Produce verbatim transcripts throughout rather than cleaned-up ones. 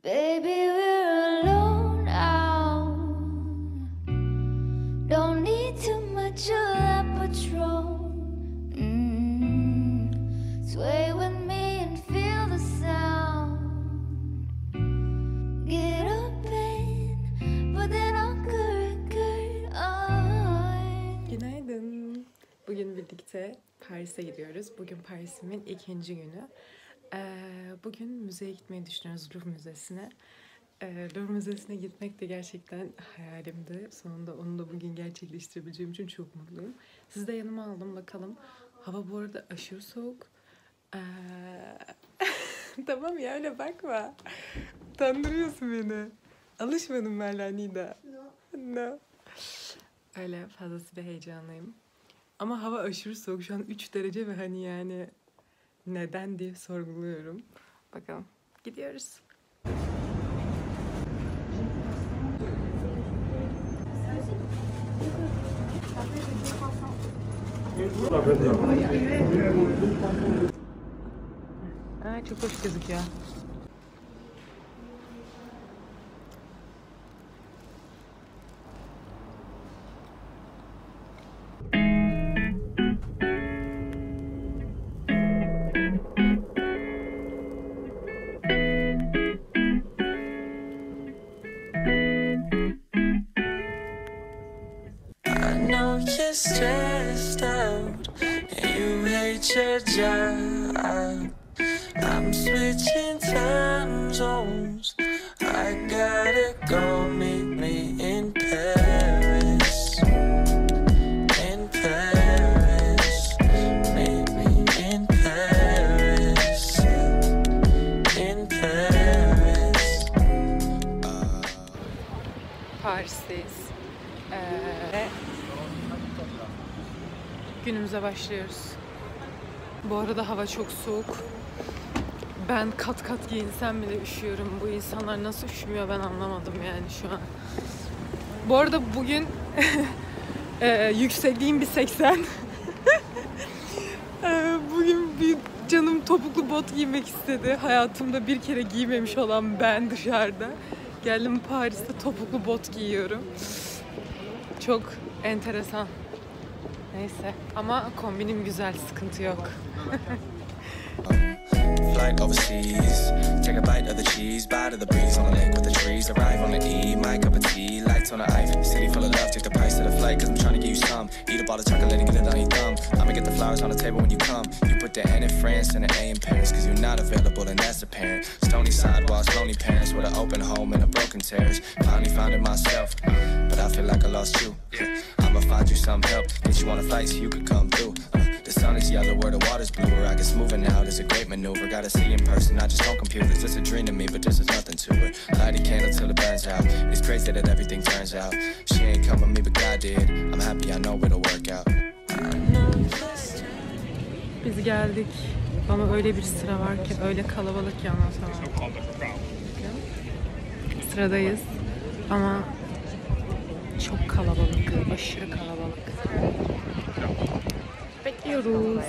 Baby, we're alone now. Don't need too much of that patrol. Mm. Sway with me and feel the sound. Get up and put that on good, good on. Günaydın. Bugün birlikte Paris'e gidiyoruz. Bugün Paris'imin ikinci günü. Ee, bugün müzeye gitmeyi düşünüyoruz, Louvre Müzesi'ne. Ee, Louvre Müzesi'ne gitmek de gerçekten hayalimdi. Sonunda onu da bugün gerçekleştirebileceğim için çok mutluyum. Sizi de yanıma aldım, bakalım. Hava bu arada aşırı soğuk. Ee... Tamam ya, öyle bakma. Utandırıyorsun beni. Alışmadım ben la Nida. No. No. Öyle fazlasıyla heyecanlıyım. Ama hava aşırı soğuk. Şu an üç derece ve hani yani neden diye sorguluyorum. Bakalım. Gidiyoruz. Aa, çok hoş gözüküyor. Stressed out and you hate your job. I'm switching time zones. I gotta go meet me in Paris. In Paris. Meet me in Paris. In Paris. Uh... Paris'teyiz. Ee, Günümüze başlıyoruz. Bu arada hava çok soğuk. Ben kat kat giyinsem bile üşüyorum. Bu insanlar nasıl üşümüyor ben anlamadım yani şu an. Bu arada bugün e, yüksekliğim bir seksen. e, bugün bir canım topuklu bot giymek istedi. Hayatımda bir kere giymemiş olan ben dışarıda. Geldim Paris'te topuklu bot giyiyorum. Çok enteresan. Neyse ama kombinim güzel, sıkıntı yok. Flight overseas, take a bite of the cheese, bite of the breeze on the lake with the trees, arrive on the E, my cup of tea, lights on the ice, city full of love, take the price of the flight, cause I'm trying to give you some, eat a bottle of chocolate and get it on your thumb, I'ma get the flowers on the table when you come, you put the N in France and an A in Paris, cause you're not available and that's apparent, stony sidewalks, lonely parents with an open home and a broken terrace, finally found it myself, but I feel like I lost you, I'ma find you some help, get you on a flight so you could come through, uh, the sun is yellow where the water's blue, I guess moving out is a great maneuver, gotta see in person, not just on computers, it's a dream to me, but this is nothing to her, light a candle till it burns out, it's crazy that everything turns out, she ain't come with me but God did, I'm happy I know it'll work out. Biz geldik ama öyle bir sıra var ki öyle kalabalık ki anlatamam. Sıradayız ama çok kalabalık, aşırı kalabalık. Bekliyoruz.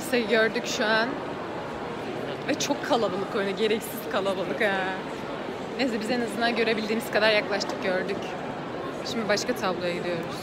Kilisa'yı gördük şu an. Ve çok kalabalık, öyle gereksiz kalabalık ha. Neyse biz en azından görebildiğimiz kadar yaklaştık, gördük. Şimdi başka tabloya gidiyoruz.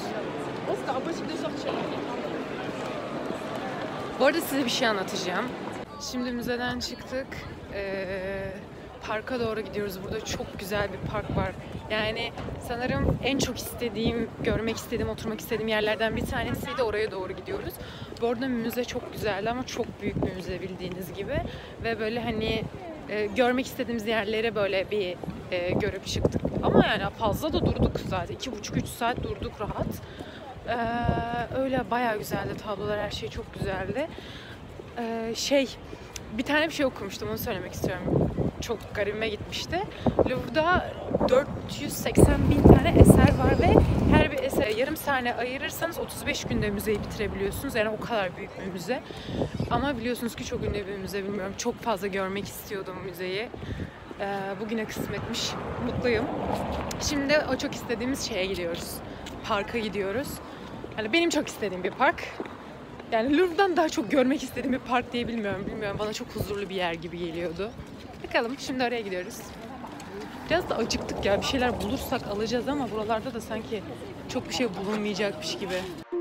Bu arada size bir şey anlatacağım. Şimdi müzeden çıktık. Ee, parka doğru gidiyoruz. Burada çok güzel bir park var. Yani sanırım en çok istediğim, görmek istediğim, oturmak istediğim yerlerden bir tanesiydi. Oraya doğru gidiyoruz. Bu arada müze çok güzeldi ama çok büyük bir müze bildiğiniz gibi. Ve böyle hani e, görmek istediğimiz yerlere böyle bir e, görüp çıktık. Ama yani fazla da durduk zaten. iki buçuk üç saat durduk rahat. Ee, öyle bayağı güzeldi tablolar, her şey çok güzeldi. Ee, şey, bir tane bir şey okumuştum, onu söylemek istiyorum. Çok garibime gitmişti. Louvre'da dört yüz seksen bin tane eser var ve her bir esere yarım saniye ayırırsanız otuz beş günde müzeyi bitirebiliyorsunuz. Yani o kadar büyük bir müze. Ama biliyorsunuz ki çok ünlü bir müze, bilmiyorum. Çok fazla görmek istiyordum müzeyi. Ee, bugüne kısmetmiş. Mutluyum. Şimdi o çok istediğimiz şeye gidiyoruz. Parka gidiyoruz. Yani benim çok istediğim bir park. Yani Louvre'dan daha çok görmek istediğim bir park diye bilmiyorum. Bilmiyorum, bana çok huzurlu bir yer gibi geliyordu. Bakalım, şimdi oraya gidiyoruz. Biraz da acıktık ya. Bir şeyler bulursak alacağız ama buralarda da sanki çok bir şey bulunmayacakmış gibi.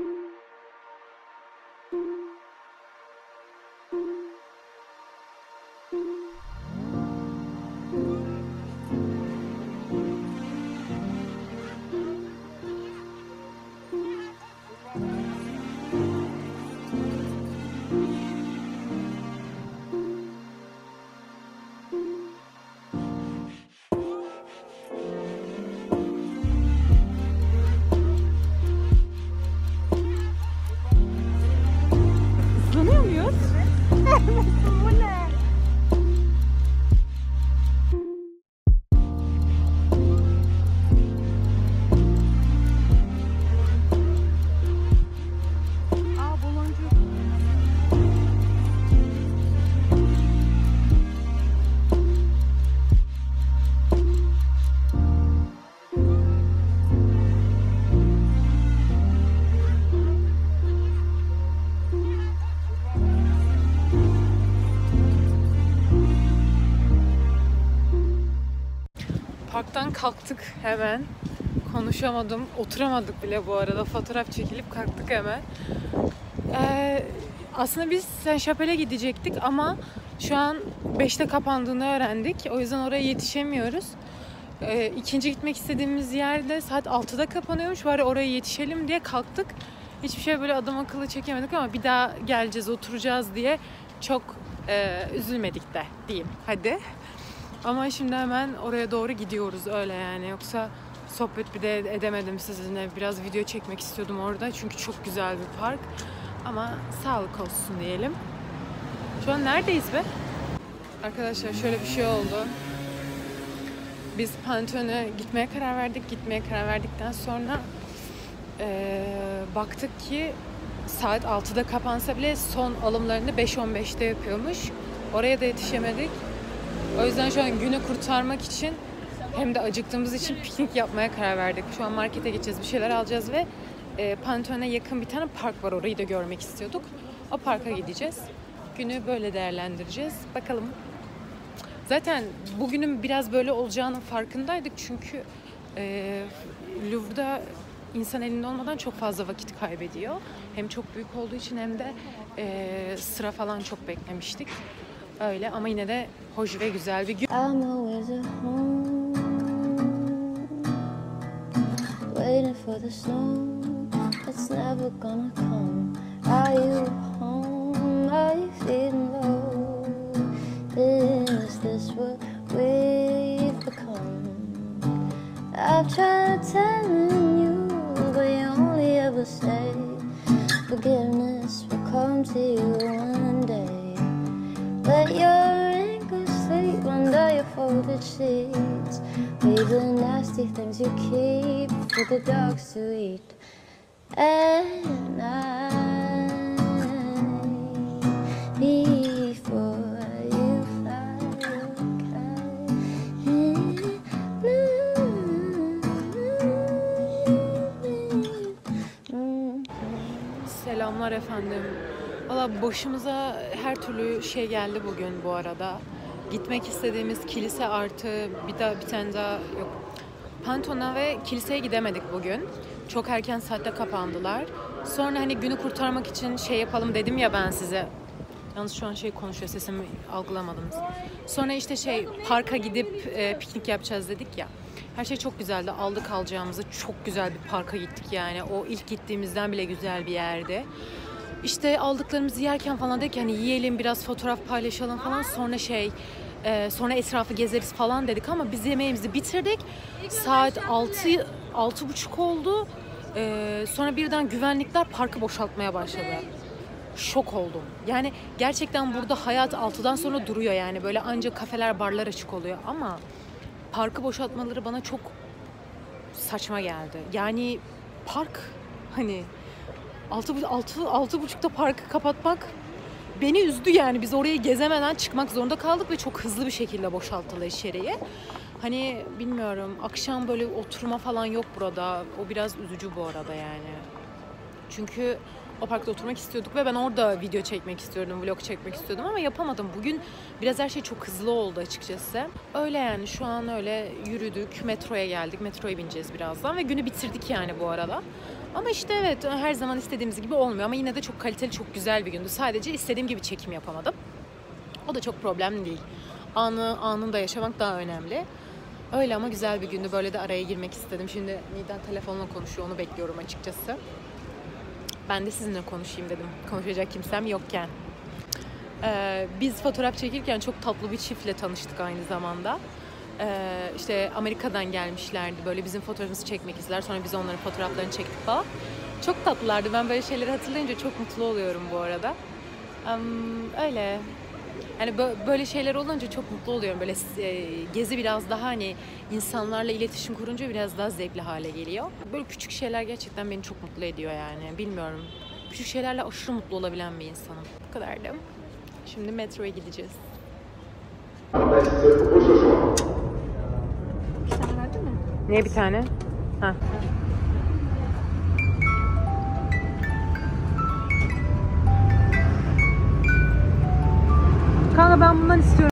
Islanıyor muyuz? Aa, baloncuk. Parktan kalktık hemen. Konuşamadım, oturamadık bile bu arada. Fotoğraf çekilip kalktık hemen. Ee, aslında biz Saint-Chapel'e gidecektik ama şu an beşte kapandığını öğrendik. O yüzden oraya yetişemiyoruz. Ee, ikinci gitmek istediğimiz yerde saat altıda kapanıyormuş. Bari oraya yetişelim diye kalktık. Hiçbir şey böyle adam akıllı çekemedik ama bir daha geleceğiz, oturacağız diye çok e, üzülmedik de diyeyim. Hadi. Ama şimdi hemen oraya doğru gidiyoruz öyle yani. Yoksa sohbet bir de edemedim sizinle. Biraz video çekmek istiyordum orada. Çünkü çok güzel bir park. Ama sağlık olsun diyelim. Şu an neredeyiz be? Arkadaşlar şöyle bir şey oldu. Biz Pantheon'a gitmeye karar verdik. Gitmeye karar verdikten sonra ee, baktık ki saat altıda kapansa bile son alımlarını beş on beşte yapıyormuş. Oraya da yetişemedik. O yüzden şu an günü kurtarmak için hem de acıktığımız için piknik yapmaya karar verdik. Şu an markete gideceğiz, bir şeyler alacağız ve e, Pantheon'a yakın bir tane park var. Orayı da görmek istiyorduk. O parka gideceğiz. Günü böyle değerlendireceğiz. Bakalım. Zaten bugünün biraz böyle olacağının farkındaydık. Çünkü e, Louvre'da insan elinde olmadan çok fazla vakit kaybediyor. Hem çok büyük olduğu için hem de e, sıra falan çok beklemiştik. Öyle ama yine de hoş ve güzel bir gün. I'm always at home, waiting for the snow that's never gonna come. Are you home? Are you feeling low? Is this what we've become? I've tried telling you, but you only ever say forgiveness will come to you one day. Let your anger sleep under your folded sheets. Leave the nasty things you keep for the dogs to eat. At night, before you fly your kite. Selamlar efendim. Valla Valla başımıza her türlü şey geldi bugün bu arada. Gitmek istediğimiz kilise artı bir daha bir tane daha yok. Pantona ve kiliseye gidemedik bugün. Çok erken saatte kapandılar. Sonra hani günü kurtarmak için şey yapalım dedim ya ben size. Yalnız şu an şey konuşuyor, sesimi algılamadınız. Sonra işte şey parka gidip e, piknik yapacağız dedik ya. Her şey çok güzeldi. Aldık alacağımızı, çok güzel bir parka gittik yani. O ilk gittiğimizden bile güzel bir yerdi. İşte aldıklarımızı yerken falan dedik hani yiyelim, biraz fotoğraf paylaşalım falan. Sonra şey e, sonra etrafı gezeriz falan dedik ama biz yemeğimizi bitirdik. Saat altı altı buçuk oldu. E, sonra birden güvenlikler parkı boşaltmaya başladı. Şok oldum. Yani gerçekten burada hayat altıdan sonra duruyor yani. Böyle ancak kafeler, barlar açık oluyor ama parkı boşaltmaları bana çok saçma geldi. Yani park hani altı, altı, altı buçukta parkı kapatmak beni üzdü yani. Biz orayı gezemeden çıkmak zorunda kaldık ve çok hızlı bir şekilde boşalttılar içeriye. Hani bilmiyorum, akşam böyle oturma falan yok burada. O biraz üzücü bu arada yani. Çünkü o parkta oturmak istiyorduk ve ben orada video çekmek istiyordum, vlog çekmek istiyordum ama yapamadım. Bugün biraz her şey çok hızlı oldu açıkçası. Öyle yani, şu an öyle yürüdük, metroya geldik, metroya bineceğiz birazdan ve günü bitirdik yani bu arada. Ama işte evet, her zaman istediğimiz gibi olmuyor ama yine de çok kaliteli, çok güzel bir gündü. Sadece istediğim gibi çekim yapamadım. O da çok problem değil. Anı, anında yaşamak daha önemli. Öyle ama güzel bir gündü. Böyle de araya girmek istedim. Şimdi Nida telefonla konuşuyor, onu bekliyorum açıkçası. Ben de sizinle konuşayım dedim. Konuşacak kimsem yokken. Ee, biz fotoğraf çekirken çok tatlı bir çiftle tanıştık aynı zamanda. Ee, işte Amerika'dan gelmişlerdi. Böyle bizim fotoğrafımızı çekmek istediler. Sonra biz onların fotoğraflarını çektik falan. Çok tatlılardı. Ben böyle şeyleri hatırlayınca çok mutlu oluyorum bu arada. Um, öyle. Yani böyle şeyler olunca çok mutlu oluyorum. Böyle gezi biraz daha hani insanlarla iletişim kurunca biraz daha zevkli hale geliyor. Böyle küçük şeyler gerçekten beni çok mutlu ediyor yani. Bilmiyorum. Küçük şeylerle aşırı mutlu olabilen bir insanım. Bu kadardı. Şimdi metroya gideceğiz. Bir tane verdin mi? Niye bir tane? Ha. Kanka ben bundan istiyorum.